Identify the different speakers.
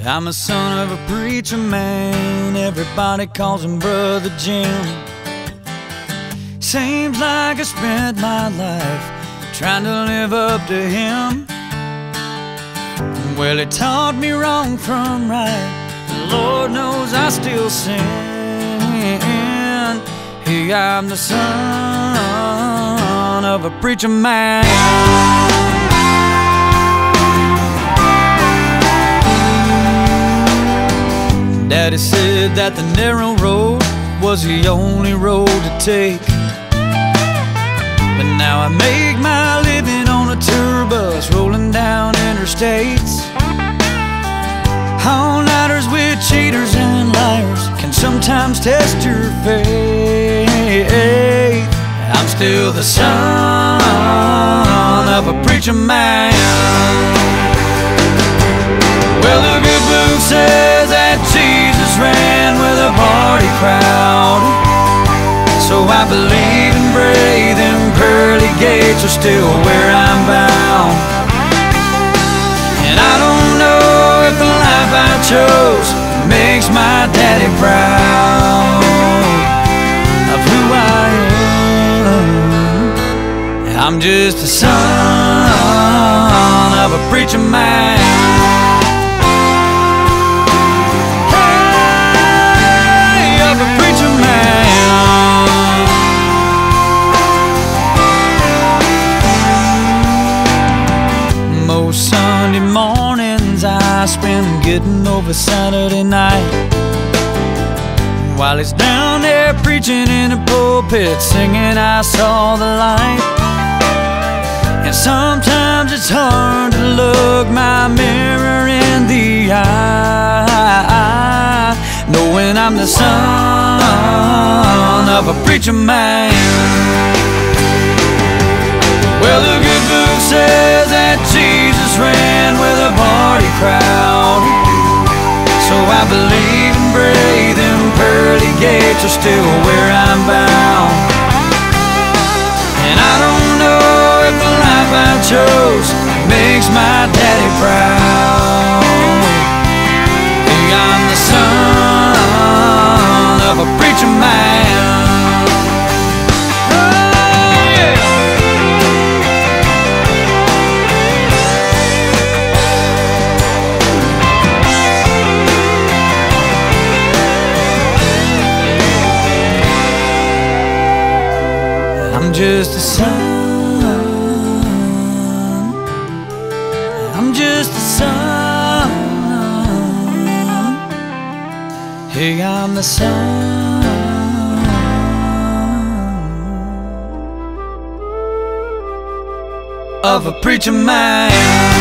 Speaker 1: I'm a son of a preacher man, everybody calls him Brother Jim. Seems like I spent my life trying to live up to him. Well, he taught me wrong from right, and Lord knows I still sin. Hey, I'm the son of a preacher man. Daddy said that the narrow road was the only road to take, but now I make my living on a tour bus rolling down interstates. All-nighters with cheaters and liars can sometimes test your faith. I'm still the son of a preacher man. Well, the good book says that Jesus ran with a party crowd, so I believe and pray them pearly gates are still where I'm bound. And I don't know if the life I chose makes my daddy proud of who I am. I'm just a son of a preacher man. Most Sunday mornings I spend getting over Saturday night, while he's down there preaching in the pulpit, singing I saw the light. And sometimes it's hard to look my mirror in the eye, knowing I'm the son of a preacher man. Well, the good book says that Jesus ran with a party crowd, so I believe and pray them pearly gates are still where I'm bound. And I don't know if the life I chose makes my daddy proud. I'm the son of a preacher man. I'm just a son, I'm just a son. Hey, I'm the son of a preacher man.